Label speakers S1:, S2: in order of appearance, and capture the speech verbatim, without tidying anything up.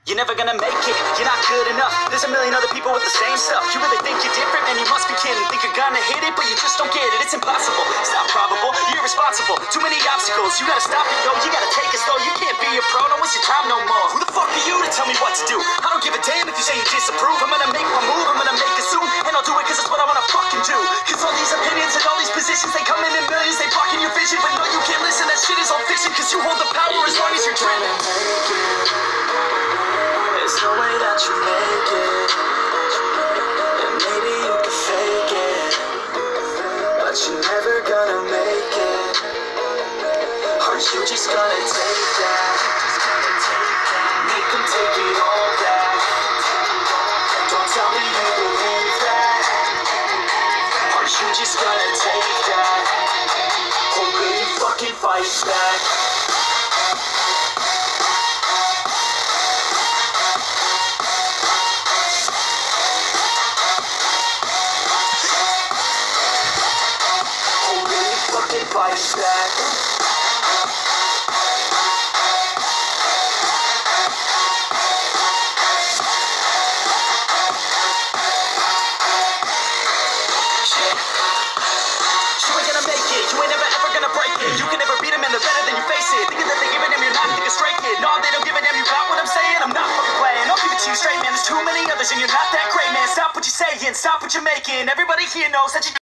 S1: You're never gonna make it, you're not good enough. There's a million other people with the same stuff. You really think you're different, man, you must be kidding. Think you're gonna hit it, but you just don't get it. It's impossible, it's not probable, you're irresponsible. Too many obstacles, you gotta stop it, yo. You gotta take it slow, you can't be a pro. Don't waste your time no more. Who the fuck are you to tell me what to do? I don't give a damn if you say you disapprove. I'm gonna make my move, I'm gonna make it soon. And I'll do it cause it's what I wanna fucking do. Cause all these opinions and all these positions, they come in in millions. They blocking your vision, but no, you can't listen. That shit is all fiction, cause you hold the power as long as you're dreaming.
S2: There's no way that you make it, and maybe you can fake it, but you're never gonna make it. Aren't you just gonna take that? Make them take it all back. Don't tell me you believe that. Aren't you just gonna take that? Or will you fucking fight back? Fight back. You ain't gonna make it, you ain't never ever gonna break it. You can never beat them and they're better than you face it. Thinking that they giving them, you're not thinking straight, kid. No, they don't give a damn, you got what I'm saying? I'm not fucking playing, I'll give it to you straight, man. There's too many others and you're not that great, man. Stop what you're saying, stop what you're making. Everybody here knows that you